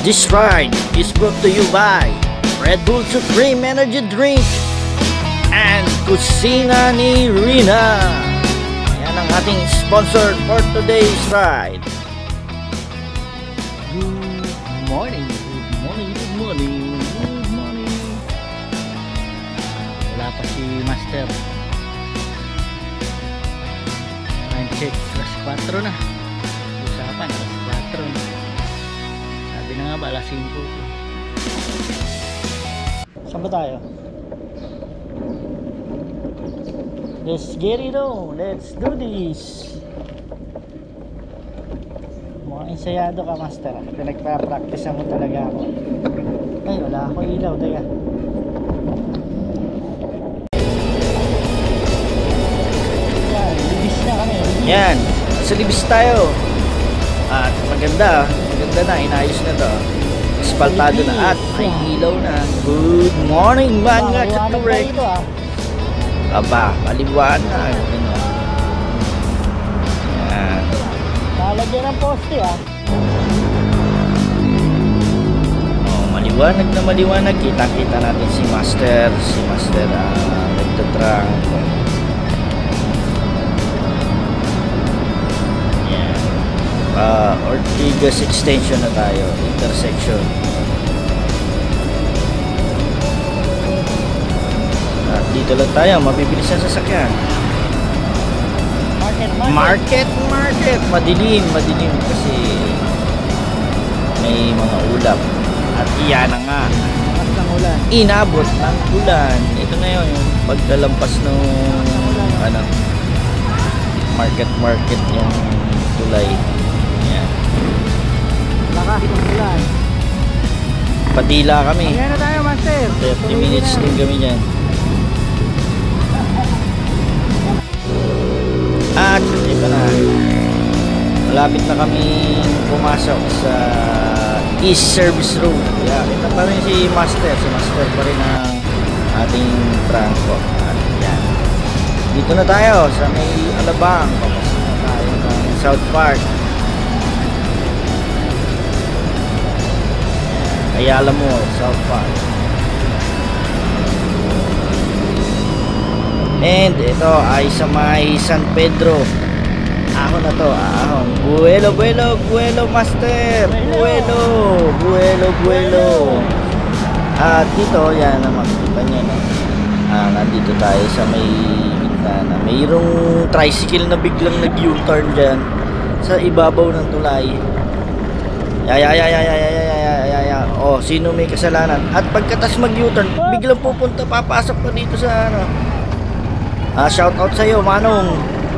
This ride is brought to you by Red Bull Supreme Energy Drink and Kusina ni Rina. Yan ang ating sponsor for today's ride. Good morning, good morning, good morning, good morning. Wala pa si Master. Time check, alas 4 na. Usapan, alas 4 na. Sabi na nga ba, alas 5. Saan ba tayo? Let's get it on. Let's do this. Mukhang ensayado ka, Master. Pinagpa-practice mo talaga ako. Ay, wala akong ilaw. Teka. Yan, libis na kami. Yan, sa libis tayo. At maganda. Maganda na, inayos na to. Espaltado na at may ilaw na. Good morning mga katurek. Aba, maliwanag. Yan. Nalagyan ng poste Oh, maliwanag na maliwanag. Kita-kita natin si Master. Si Master nagtatrang. Yan. Ortigas extension na tayo. Intersection. At dito lang tayo. Mabibilis ang sasakyan. Market. Madilim kasi may mga ulap. At iyan na nga. Inabot ng ulan. Ito na yun. Yung pagkalampas ng market yung tulay. Ayan. Lakas ng ulan. Padila kami. Ayan na tayo, Master. 30 minutes din kami dyan. At ito na. Malapit na kami pumasok sa East Service Road. Yeah, ito pa rin si Master. Si Master pa rin ang ating trangko. At yan. Dito na tayo sa may Alabang. Papasok na tayo ng South Park. Ayala mo, South Park. And ito ay sa may San Pedro. Ahon na to, ahon. Buelo, Master. Buelo. At dito, yan na makikita nyo, no? Nandito tayo sa may gitna na mayroong tricycle na biglang nag-U-turn dyan sa ibabaw ng tulay. Oh, sino may kasalanan? At pagkatas mag-U-turn, biglang pupunta, papasok pa dito sa shout out sa'yo, Manong.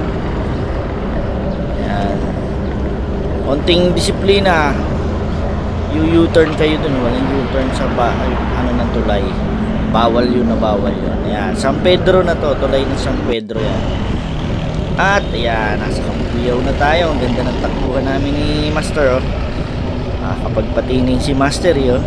Yan. Konting disiplina. U-turn kayo dun. Walang U-turn sa ng tulay. Bawal yun. Ayan. San Pedro na to. Tulay ng San Pedro yan. At ayan, nasa Kabuyaw na tayo. Ang ganda ng takbuhan namin ni Master. Kapag patining si Master yun.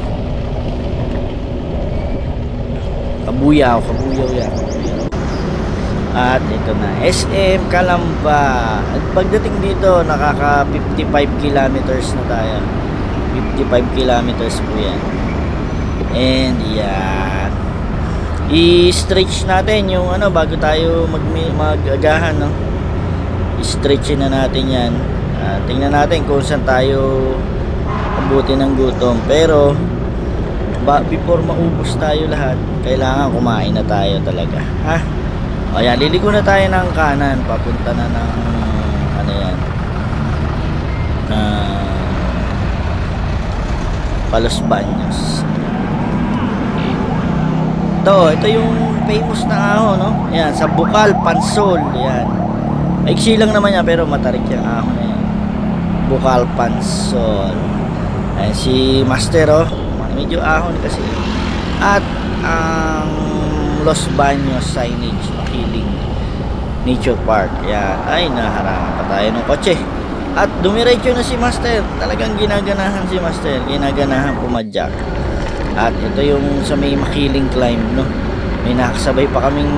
Kabuyaw yan. At ito na, SM Calamba. At pagdating dito, nakaka 55 kilometers na tayo. 55 kilometers po yan. And yan, i-stretch natin yung bago tayo mag-agahan, no? I-stretch na natin yan. Tingnan natin kung saan tayo abutin ng gutom. Pero before maubos tayo lahat, kailangan kumain na tayo talaga, ha? O yan, liliko na tayo ng kanan. Papunta na ng Palos Baños. Ito yung famous na ahon, no? Yan, sa Bukal, Pansol. Yan. Maiksi lang naman yan, pero matarik yung ahon na yan. Bukal, Pansol. Ayan, si Master, medyo ahon kasi. At ang Los Baños signage, Makiling Nature Park. Yan. Ay, naharangan pa tayo ng kotse. At dumiretso na si Master. Talagang ginaganahan si Master. Ginaganahan pumadyak. At ito yung sa may Makiling climb, no? May nakasabay pa kaming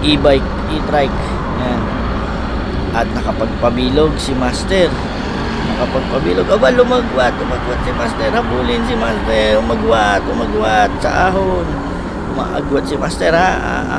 e-trike. Yan. At nakapagpabilog si Master. makapagpabilog. Aba, lumagwat si Master. Habulin si Master. Umagwat sa ahon. Umaagwat si Master, ha.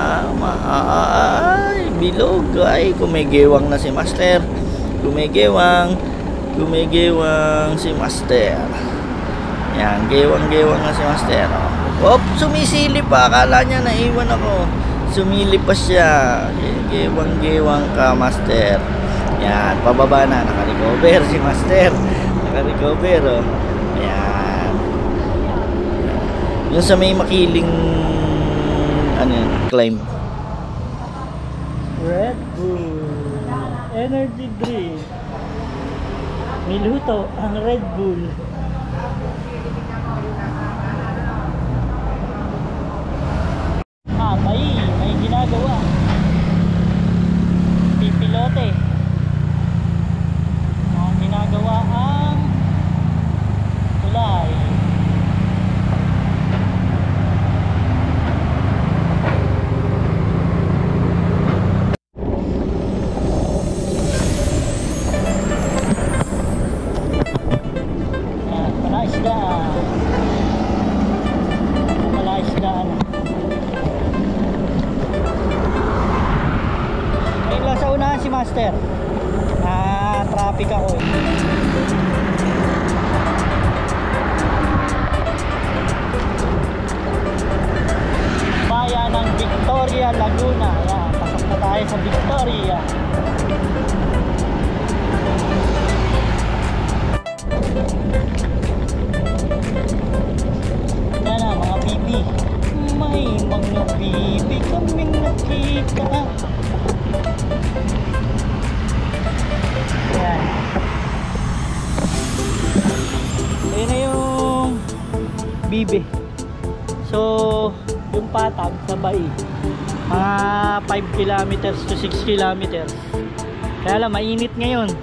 Ay, bilog. Ay, kumigewang na si Master. Kumigewang si Master. Yan, gewang na si Master. Oh, sumisilip pa. Akala niya naiwan ako. Sumilip pa siya. Gewang ka, Master. Yan, pababa na. Naka-recover si Master. Naka-recover, oh. Yan. Yung sa may makiling ano yan, climb. Red Bull Energy Drink. Niluto ang Red Bull. May ginagawa. Pipilote. Ang ginagawa ang tulay. Malaisdaan. Ngayon lang sa unahan si Master. Traffic ako eh. Bayan ng Victoria, Laguna. Yan, pasok na tayo sa Victoria. Yan na mga bibi. May mga bibi kaming nakita. Yan. Ayan na yung bibi. So, yung patag sa bai, mga 5 kilometers to 6 kilometers. Kaya lang, mainit ngayon.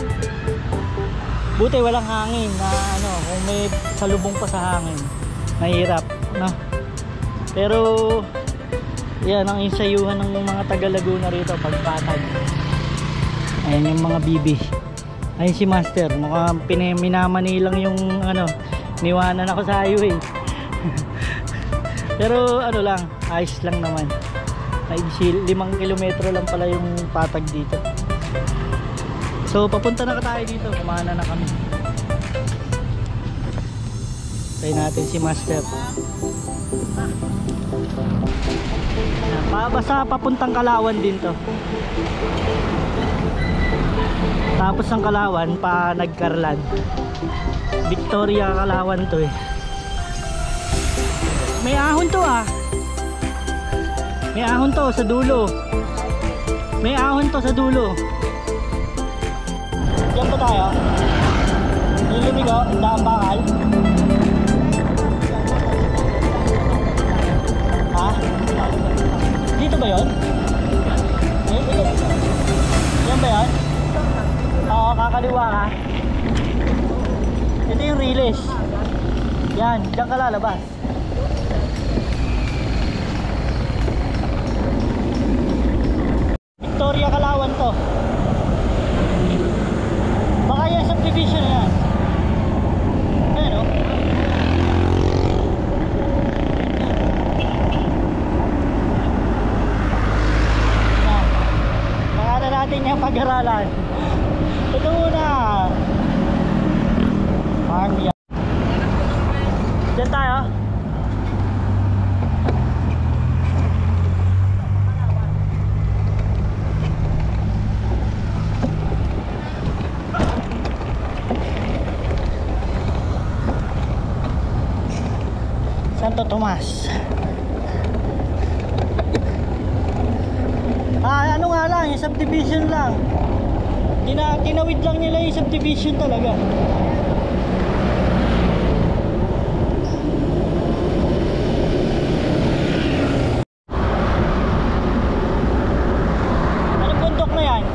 Buti walang hangin na ano, kung may salubong pa sa hangin, mahirap, no? Pero yan ang insayuhan ng mga taga Laguna rito, pagpatag. Ayan yung mga bibi. Ayun si Master, mukhang minamanay lang yung ano, niwanan ako sa highway. Pero ano lang, ayos lang naman. 5 kilometro lang pala yung patag dito. So papunta na tayo dito, kumana na kami. Tayo natin si Master. Basta papuntang Kalawan din to. Tapos ang Kalawan pa Nagkarlan. Victoria, Kalawan to eh. May ahon to ah. May ahon to sa dulo. May ahon to sa dulo. Diyan pa tayo. Yung lumigo, daang bakal. Ha? Dito ba yun? Yan ba yun? Oo, kakaliwa ka. Ito yung release. Yan, diyan ka lalabas. Victoria, Kalawan to. Baka yan subdivision na yan. Ayan o. Baka na natin yung pag-aralan. Ito muna. Farm yan. Diyan tayo. Santo Tomas. Ano nga lang, yung subdivision lang. Tinawid lang nila yung subdivision talaga. Anong bundok na yan?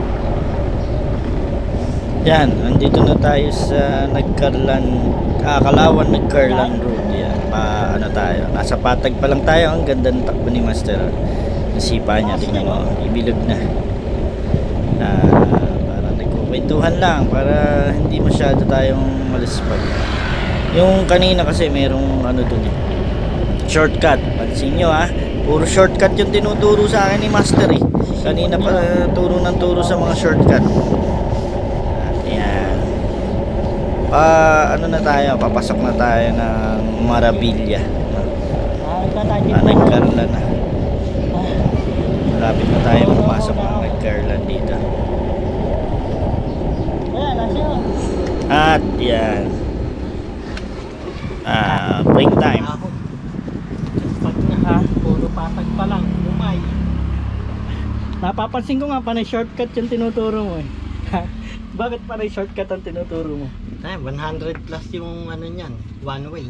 Yan, andito na tayo sa Kalawan Nagkarlan Road. Yan, ano tayo, nasa patag pa lang tayo. Ang ganda ng takbo ni Master. Nasipa niya, tingnan mo, ibilog na. Parang kwentuhan lang para hindi masyado tayong malispag. Yung kanina kasi merong ano dun eh, shortcut. Pansin nyo ha, puro shortcut yung tinuturo sa akin ni Master eh. Kanina pa turo ng turo sa mga shortcut. At yan, ano na tayo, papasok na tayo ng Marabilla. Nagkarla na. Malapit na tayo pumasok ng nagkarla dito. At yan, break time. Pag ha, puro patag pa lang, umay. Napapansin ko nga panay shortcut yung tinuturo mo eh. Bakit panay shortcut ang tinuturo mo? Ay, 100 plus yung ano niyan, one way.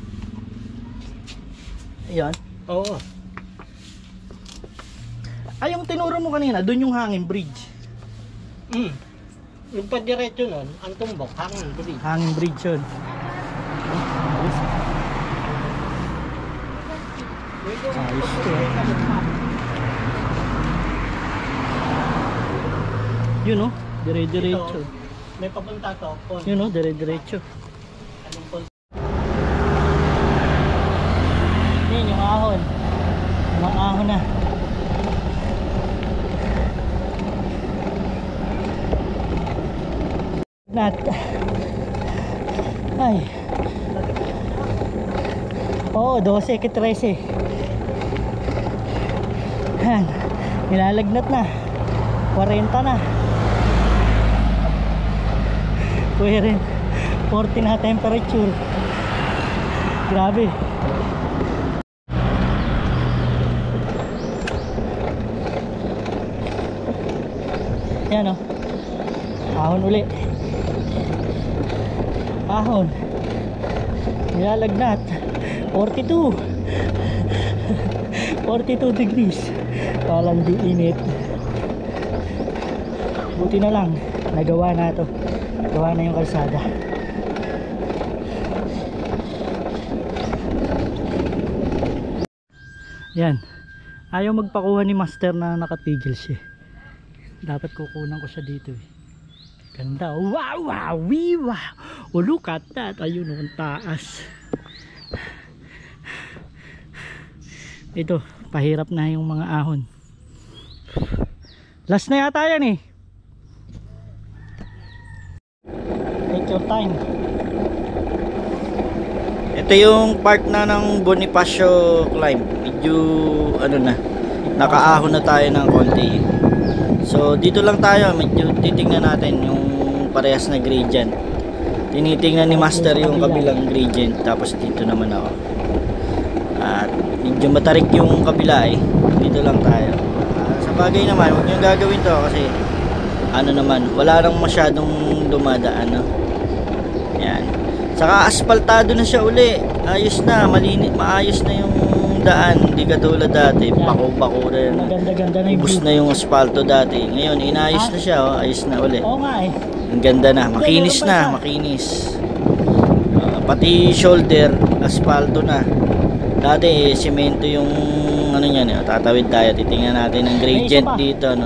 Ayan. Oo. Ay, yung tinuro mo kanina, dun yung hangin bridge. Yung padiretso nun, ang tumbok, hangin bridge. Hangin bridge yun. Ayos to eh. Yun o, dire-diretso. May papunta to. Yun o, dire-diretso. Anong pol? Yan yung ahon. Mga ahon na. Ay. Oo, 12 ke 13. Yan. Nilalagnat na. 40 na. Kuya rin. 40 na temperature. Grabe. Yan o. Ahon uli. Ahon. Nilalagnat. 42. 42 degrees. Walang di init. Buti na lang nagawa na to. Gawa na yung kalsada. Yan. Ayaw magpakuha ni Master na nakatigil siya. Dapat kukunan ko siya dito eh. Ganda. Wow, wow, wee, wow. Oh, look at that. Ayun, ang taas. Ito, pahirap na yung mga ahon. Last na yata yan eh. Take your time. Ito yung part na ng Bonifacio climb. Medyo ano na, nakaahon na tayo ng konti. So dito lang tayo, medyo titingnan natin yung parehas na gradient. Tinitingnan ni Master yung kabilang gradient, tapos dito naman ako. At medyo matarik yung kabila eh. Dito lang tayo. Sa bagay naman, huwag nyo gagawin to kasi ano naman, wala nang masyadong dumadaan, no? Yan. Saka aspaltado na siya uli. Ayos na, maayos na yung daan. Hindi katulad dati, bako-bako na yan. Maganda-ganda na yung Ubus na yung asfalto dati. Ngayon, inayos na siya, oh. Ayos na uli. Oo nga eh. Ang ganda na, makinis na, makinis. Pati shoulder, asfalto na. Dati, semento yung ano niyan, eh. Tatawid tayo, titingnan natin ang gradient dito, no.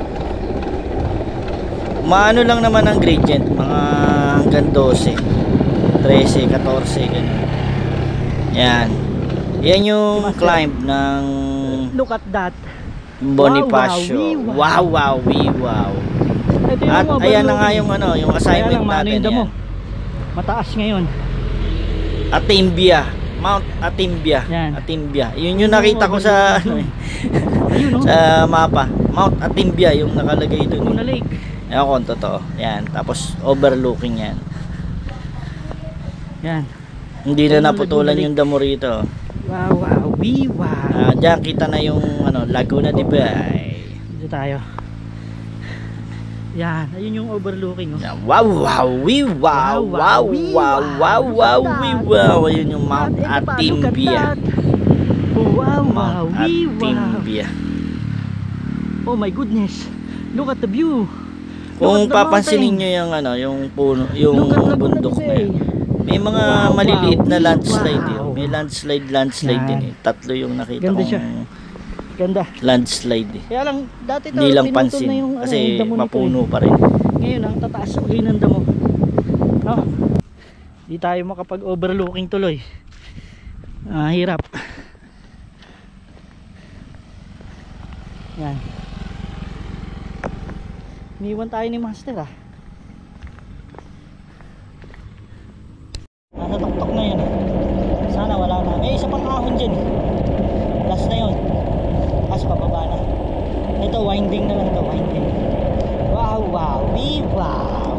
Maano lang naman ang gradient, mga hanggang 12, 13, 14, ganun. Yan. Yan yung climb ng Look at that. Bonifacio. Wow, wow, wow. At ayan na nga yung ano, yung assignment natin yan. Mataas ngayon. Atimbia, Mount Atimbia. Yan. Atimbia. Yun yung nakita ko sa ano, sa mapa. Mount Atimbia yung nakalagay doon. Laguna Lake. Ewan ko kung totoo. Yan, tapos overlooking yan. Yan. Hindi na naputulan yung damo rito. Wow, wow, wee, wow. Diyan kita na yung ano, Laguna de Bay. Dito tayo. Yan, ayun yung overlooking. Oh. Yan. Wow, wow, wee, wow, wow, wow, wow, wow, wee, wow. Ayun yung Mount Atimbia. Wow, wow, Mount wee, wow. Atimbia. Oh my goodness. Look at the view. Kung papansinin nyo yung ano, yung puno, yung bundok na yun. May mga maliliit na landslide yun. May landslide din eh. Tatlo yung nakita Ganda siya. kong Ganda. landslide eh. Kaya lang, dati Hindi lang pansin kasi mapuno pa rin. Ngayon ang tataas uli ng damo, no? Di tayo makapag overlooking tuloy. Hirap. Yan. Iniwan tayo ni Master Nasa tuktok na yun Sana wala na. May isa pang ahon dyan Last na yun. As pababa na. Ito winding na lang to, winding. Wow, wow, wow.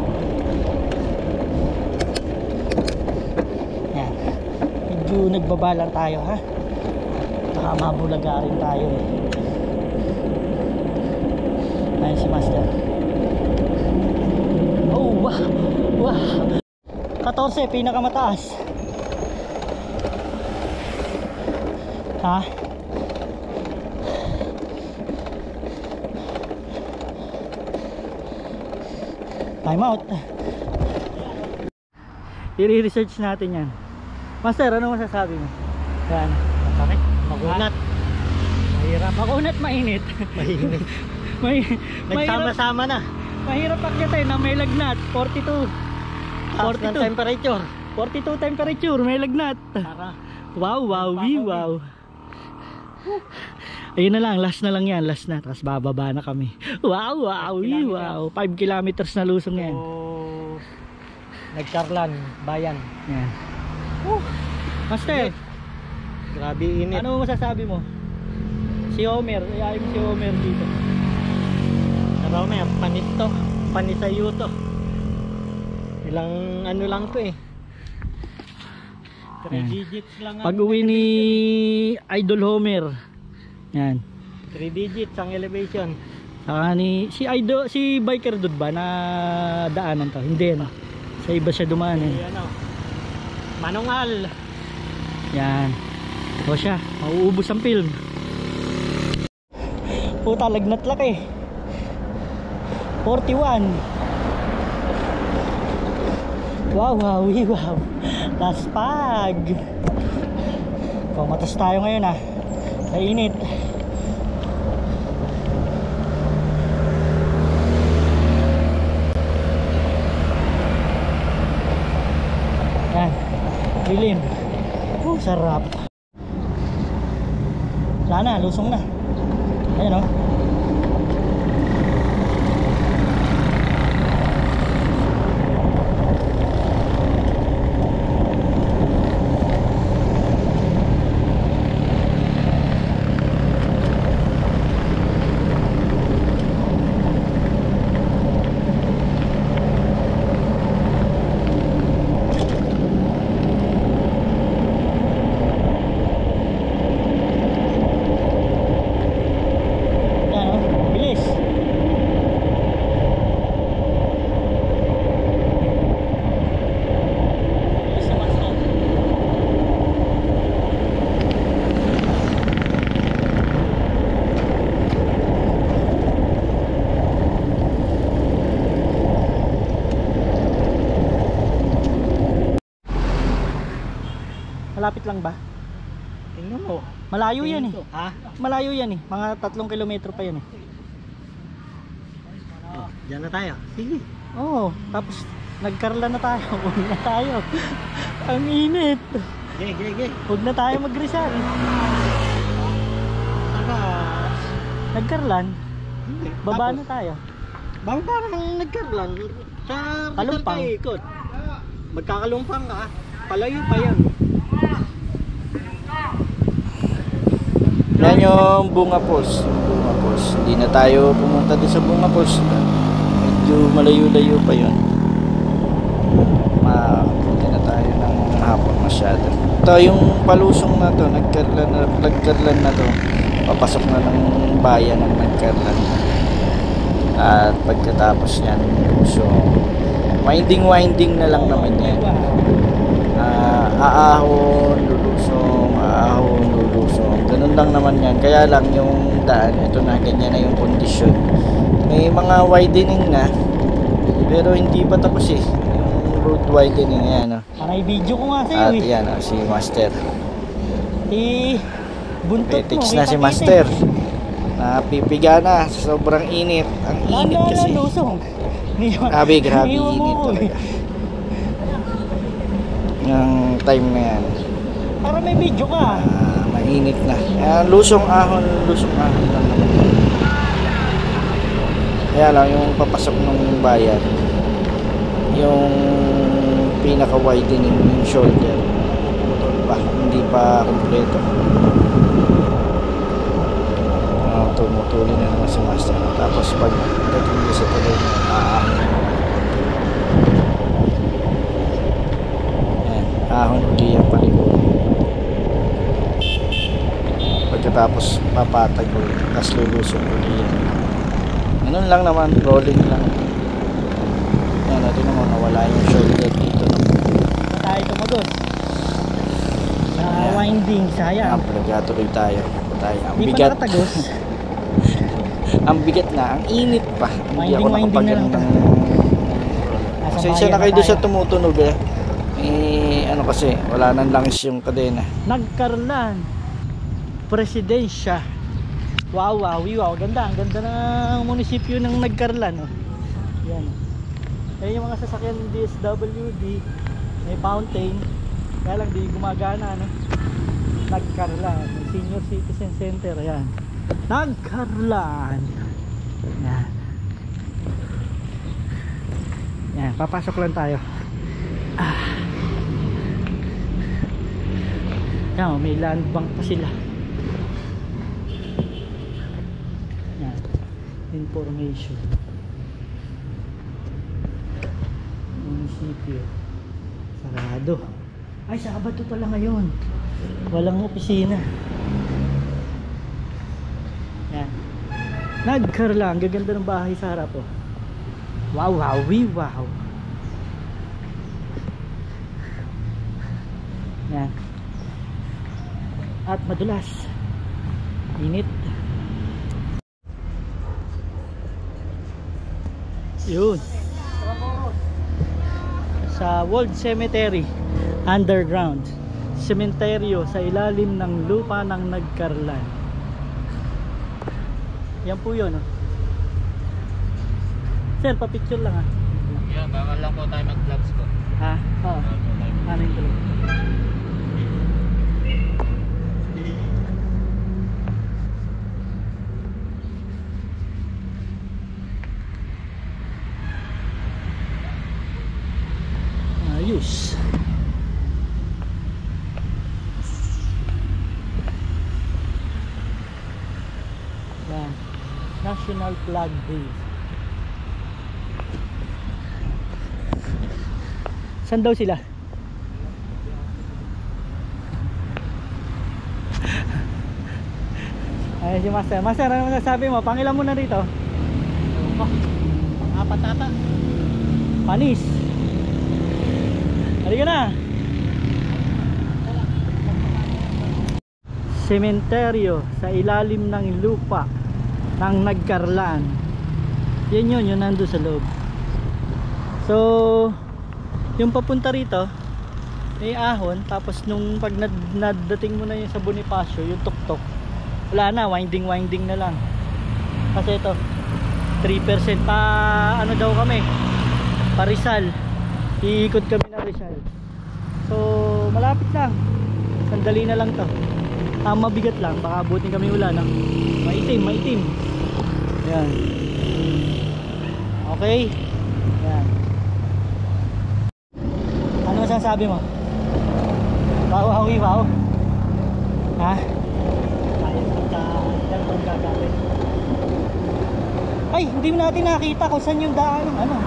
Yan. Medyo nagbaba lang tayo ha. Baka mabulaga rin tayo Ayan si Master. Oh, wow, wow. 14, pinakamataas. Ha? Time out. I-research natin yan. Master, ano masasabi mo? Yan. Masakit. Magunat. Mahirap. Makunat, mainit. Mahirap. Nagsama-sama na. Mahirap akyatin na may lagnat. 42. Taas ng temperature. 42 temperature, may lagnat. Para. Wow, wow, wow. Ayun na lang, last na lang yan, last na. Tapos bababa na kami. Wow, wow, wow. 5 kilometers na lusong yan. So, Nagkarlan, bayan. Yan. Master, Grabe init. ano masasabi mo? Si Homer, ayayin mo si Homer dito. Romer, panis to. Panis sa iyo to. Ilang ano lang to 3 Yan. digits lang. Pag uwi ni Idol Homer. Yan. 3 digits ang elevation. Saka si Idol, si Biker Dude ba na daanan to? Hindi no. Sa iba siya dumaan Ano? Manungal. Yan. O siya, mauubos ang film. Puta, lagnat laki. 41. Wow, wow, wow. Laspag. Kumatas tayo ngayon sa init. Yan. Dilim. Sarap. Sana, lusong na. Ayan bilis. Bilis naman sa malapit lang ba? Tingnan mo. Malayo yan Ha? Malayo yan mga 3 kilometro pa yan Oh, diyan na tayo. Sige. Oo, tapos nagkarla na tayo. Huwag na tayo. Ang init. Ge. Huwag na tayo mag-Rizal. Saka Nagkarlan, hindi. baba Tapos, na tayo. Bang parang nagkarlan. Sa Kalumpang. Rizal tayo ikot. Magkakalumpang ka. Palayo pa yan. Yan yung Bunga Falls. Bunga Falls. Hindi na tayo pumunta doon sa Bunga Falls. Medyo malayo-layo pa yun. Mapunta na tayo ng hapon masyado. Ito yung palusong na to. Nagkarlan na to. Papasok na ng bayan ng Nagkarlan. At pagkatapos yan, so winding na lang naman yan. Aahon, lulusong, ganun lang naman yan. Kaya lang yung daan, ito na, ganyan na yung kondisyon. May mga widening na, pero hindi pa tapos yung road widening yan. Para i-video ko nga sa'yo At yan, si Master. buntot mo. Petics na si Master. Napipiga na sa sobrang init. Ang init kasi. Lusong. Grabe init mo, talaga. Yung time na yan. Para may video ka. Mainit na. Lusong ahon lang naman. Kaya lang yung papasok ng bayan, yung pinaka widening yung shoulder, putol pa, hindi pa kumpleto. Tumutuli na naman si master. Tapos pag dating niya sa tuloy na ahon na naman. Ayan, ahon uli yung palikod. Pagkatapos papatag ulit, tapos lulusong uli yan. Ganun lang naman, rolling lang. Yan, natin naman nawala yung shoulder dito. Tayo tumagos. Sa winding, sayang. Tuloy tayo. Ang Hindi pa bigat. nakatagos. Ang bigat na, ang init pa. Hindi ako Winding na lang nakapagano to. ng... Nasa Pasensya bayan na kayo doon tayo. sa tumutunog eh. Ano kasi, wala nang langis yung kadena. Nagkarlan. Presidensya. Wow. Ganda. Ang ganda ng munisipyo ng Nagkarlan. Oh. Yan. Yan yung mga sasakyan ng DSWD. May fountain. Kaya lang di gumagana. No? Nagkarlan. Senior Citizen Center. Yan. Nagkarlan. Yan. Yan. Papasok lang tayo. Yan. May land bank pa sila. Yan. Information. Munisipyo. Sarado. Ay, Sabado pala ngayon. Walang opisina. Yan. Nagkarlan. Gaganda ng bahay sa harap oh. Wow. Yan. At madulas. Init. Yun. Sa World Cemetery underground. Sementeryo sa ilalim ng lupa ng Nagkarlan. Yan po yun oh. Sir, pa-picture lang ha. Yeah, baka lang po tayo mag-vlogs ko. Ha? Oo. Ano yung tuloy? Ayos. Yan. National Flag Day. Saan daw sila? Ay, si Master. Master, ano masasabi mo? Pangilan mo na rito? Apat ata. Panis. Halika na. Sementeryo sa ilalim ng lupa ng Nagkarlan. Yan yun nando sa loob. So, yung papunta rito may ahon, tapos nung pag nadating mo na yung sa Bonifacio, yung tuktok, wala na, winding na lang. Kasi ito 3% pa, ano daw kami, pa Rizal, iikot kami na Rizal. So malapit lang, sandali na lang to. Mabigat lang, baka abutin kami ulan ng maitim. Ayan. Okay. Ayan. Ano masasabi mo? Wow. Ha? Ay, hindi natin nakita kung saan yung daan ng ano.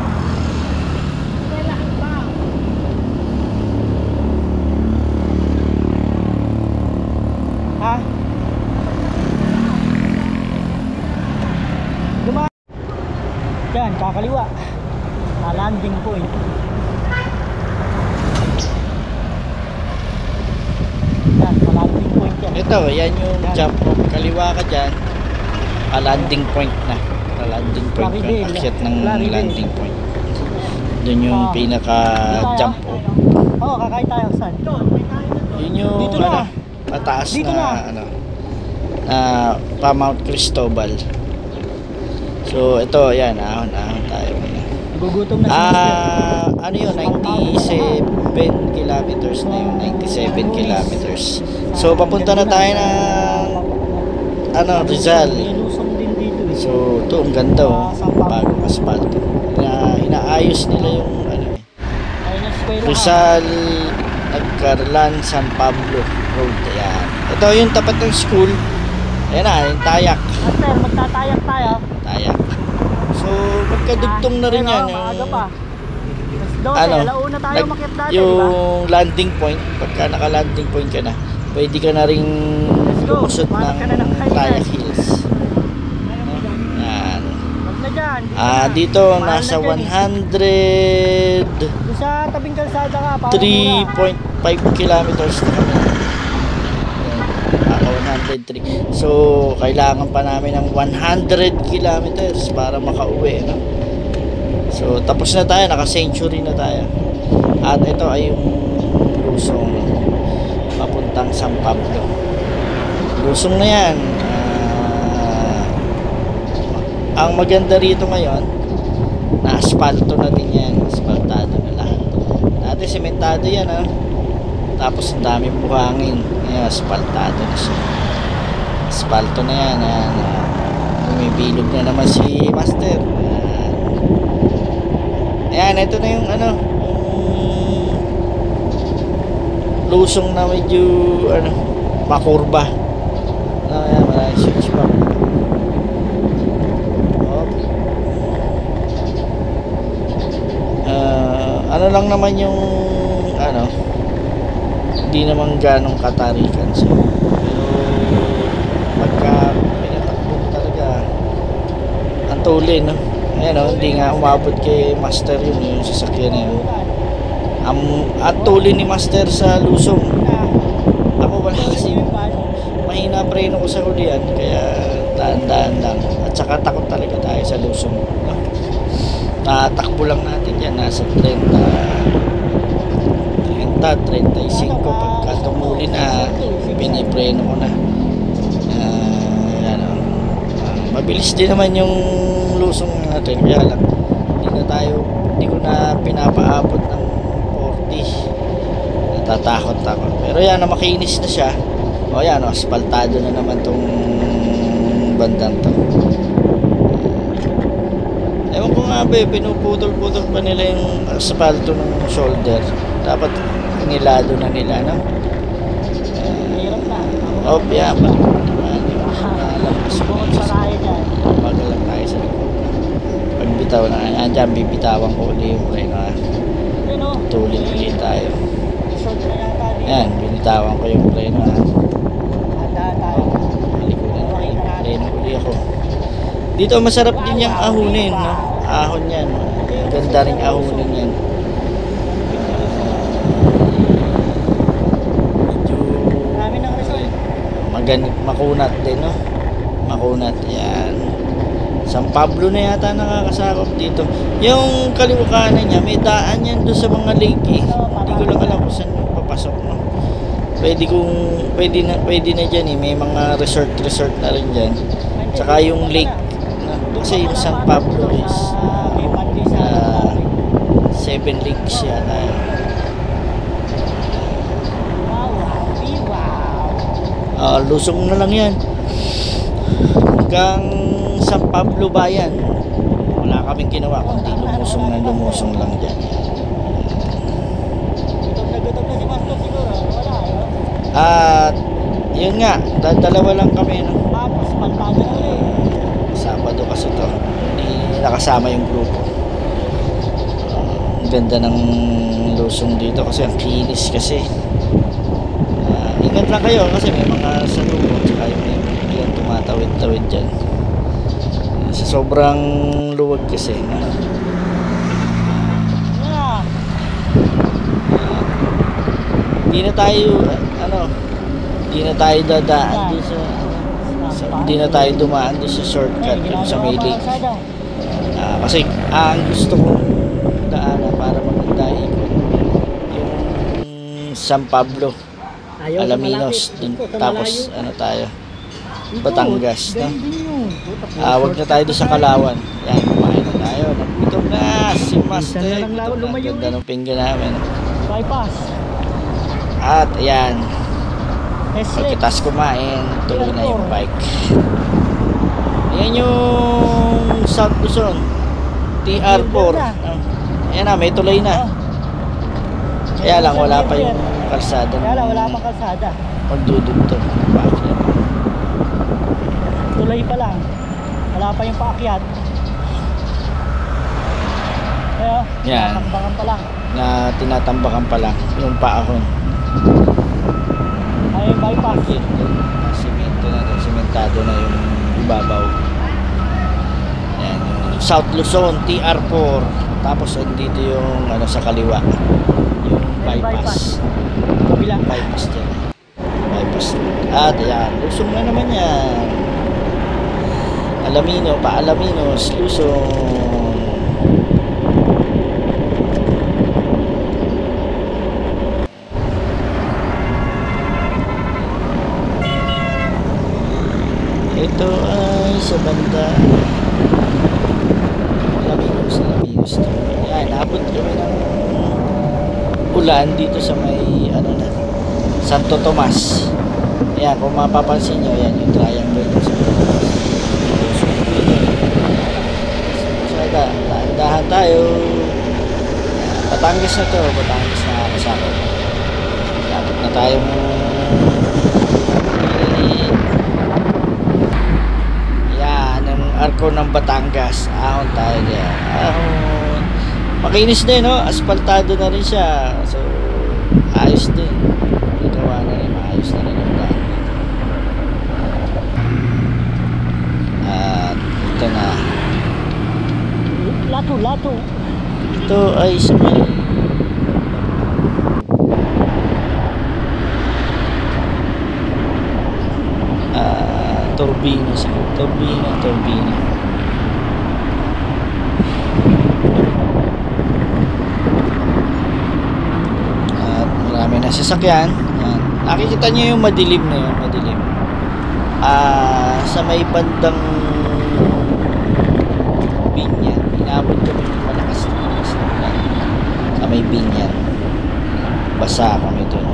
Ha? Yan, kakaliwa. Landing point. Yan, landing point yan. Ito, yan yung jump off. Kaliwa ka dyan, landing point na. Landing point Plaridel. yung akyat ng Plaridel. landing point. Doon yung pinaka jump off. Oo, kakain tayo. Saan? Yun yung Dito na. pataas Dito na na. ano. pa Mount Cristobal. So ito, yan, ahon tayo. Gugutom na si Master. Ano yun, 97 kilometers na yun, 97 kilometers. So papunta na tayo ng Rizal. May lusong din dito eh. So ito, ang ganda bagong asfalto. Inaayos nila yung Ayun ang eskwela. Rizal, Nagcarlan, San Pablo Road. Ayan. Ito yung tapat ng school. Ayan na, yung Tayak. Master, magtatayak tayo. Tayak. So, magkadugtong na rin yan. Maaga pa. Tapos 12, Ano, alauna tayo makiat dati, di ba? yung landing point, pagka naka-landing point ka na, pwede ka na rin go. lumusot Manap ka na ng ng kainan. Tayak Hills. Yan. Wag na dyan. Dito, Mahal nasa na dyan eh. 103.5 Doon sa tabing kalsada ka, parang mura. kilometers na kami. Naka 103. So, kailangan pa namin ng 100 kilometers para makauwi, no? So, tapos na tayo, naka-century na tayo. At ito ay yung lusong papuntang San Pablo. Lusong na yan. Ang maganda rito ngayon, na asfalto na din yan. Asfaltado na lahat. Dati sementado yan, ha? Tapos ang daming buhangin. Ngayon, asfaltado na siya. Asfalto na yan. Bumibilog na naman si Master. Ayan, ito na yung yung lusong na medyo makurba. Ayan, maraming switch back. Ano lang naman yung hindi naman ganong katarikan siya, pero pagka pinatakbo mo talaga ang tuli, no? Ayan, hindi nga umabot kay Master yung sasakyan na yun. At tuli ni Master sa lusong. Ako wala kasi mahina preno ko sa hulihan, kaya daan-daan lang. At saka takot talaga tayo sa lusong, no? Takbo lang natin yan, nasa 35 pagka tumuli na, pinipreno ko na. Mabilis din naman yung lusong natin, kaya lang hindi ko na pinapaabot ng 40. Natatakot ako, pero yan, makinis na siya. O yan, asfaltado na naman tong bandang to. Ewan ko nga ba, pinuputol-putol pa nila yung asfalto ng shoulder. Dapat nilado na nila, no? Hirap na. Obya pa. Bukod pa tayo dyan. Bagal lang tayo sa likod. Pagbitaw na, dyan, bibitawan ko ulit yung preno, ha? Yun o. Tuloy ulit tayo. Resort na yata dito. Yan, binitawan ko yung preno, ha? Handa tayo. Malikunan ko yung preno ulit ako. Dito masarap din yung ahunin, no? Ahon yan. Ganda rin ahunin yan. Marami ng resort. Makunat din, no? Makunat, yan. San Pablo na yata nakakasakop dito. Yung kaliwa kanan niya, may daan yan doon sa mga lake, eh. Hindi ko lang alam kung saan papasok, no? Pwede na dyan, eh. May mga resort na rin dyan. Tsaka yung lake, kasi yung San Pablo is 7 lakes yata. Lusong na lang yan hanggang San Pablo bayan. Wala kaming ginawa kundi lumusong lang dyan. Gutom na si Master siguro. Wala, At yun nga, dalawa lang kami, no? tapos pantado na ulit. Sabado kasi to, hindi nakasama yung grupo. Ang ganda ng lusong dito kasi ang kinis kasi. Ingat lang kayo kasi may mga salubong, tsaka yung may tumatawid-tawid dyan. Sa sobrang luwag kasi, no? Yeah. Hindi na tayo dadaan doon hindi na tayo dumaan doon sa shortcut doon sa may lake. Kasi ang gusto kong daanan para maganda ikot yung San Pablo, Alaminos dun, tapos tayo Batangas, no? Galing din yun. Wag na tayo doon sa Kalawan. Yan, kumain na tayo. Nagbitom na si Master. Minsan na lang Gutom na. lumayo Ganda ng pinggan namin. Bypass. At ayan, S-Lex. pagkatas kumain, tuloy na yung bike. Ayan yung South Luzon TR4. Ayan na, may tulay na. Kaya lang wala pa yung kalsada. Kaya lang, wala pang kalsada. Magdudugtong. Bakit? Tuloy pa lang. Wala pa yung paakyat. Kaya, Yan. takbakan pa lang. Na tinatambakan pa lang yung paahon. Ay, bypass. Simento na, simentado na yung ibabaw. Ayan, yung South Luzon TR4. Tapos dito yung ano sa kaliwa, yung bypass. Kabila. Bypass dyan. Bypass. At ayan, Luzon na naman yan. Alamino, Alaminos, Luzon. Ito ay sa banda Alaminos to. Ayan, naabot kami ng ulan dito sa may ano na, Santo Tomas. Ayan, kung mapapansin nyo, ayan yung triangle ng Santo Tomas. Sada, dahan tayo. Batangas na to, Batangas na kasama. Dapat na tayong Arco ng Batangas. Ahon tayo dyan. Ahon. Makinis din, no? Asfaltado na rin siya. So, ayos din. Ikawa na rin. Maayos na rin yung daan dito. At ito na. Lato. Ito ay sa may Turbina. At marami na sasakyan. Yan. Nakikita nyo yung madilim na yun, madilim. Sa may bandang Binyan, inabot kami ng malakas na ulan. Sa may Binyan, basa kami dun.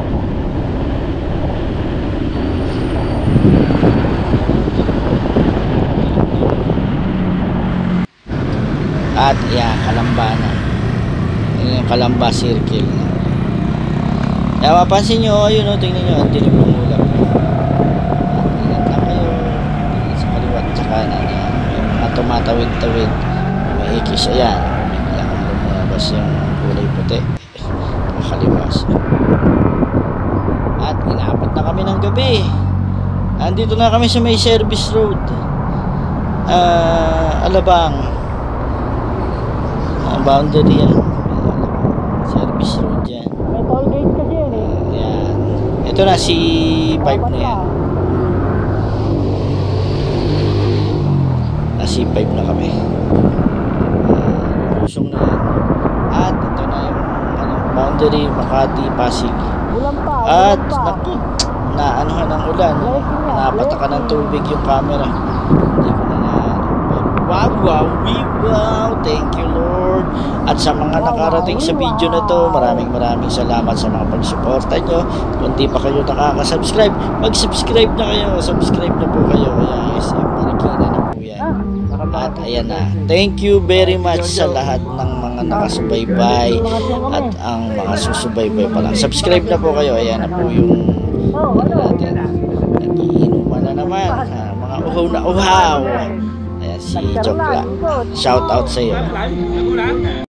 At yan, Kalamba na. Yan yung Kalamba Circle. Kaya mapansin nyo, ayun o, tingnan nyo, ang dilim ng ulap. Ingat lang kayo. Tingnan sa kaliwat, tsaka na yan. Yung mga tumatawid-tawid, may ikis, ayan. Biglang lumabas yung kulay puti. Nakaliwas. At inaabot na kami ng gabi. Andito na kami sa may service road. Alabang. Boundary yan. Service road yan. May toll gate kasi yan eh. Yan. Ito na si pipe na yan. C5 na kami. Lusong na yan. At ito na yung boundary Makati, Pasig. Ulan pa. At naku, naanuhan ng ulan. Napataka ng tubig yung camera. Hindi ko na wow, thank you Lord. At sa mga nakarating sa video na to, maraming salamat sa mga pagsuporta nyo. Kung di pa kayo nakaka-subscribe, mag-subscribe na kayo. Subscribe na po kayo. Kaya SM Marikina na po yan. At ayan na, thank you very much sa lahat ng mga nakasubaybay at ang mga susubaybay pa lang. Subscribe na po kayo. Ayan na po yung ano natin, nagiinuman na naman, mga uhaw na uhaw. Ayan si Jokla, shout out sa iyo.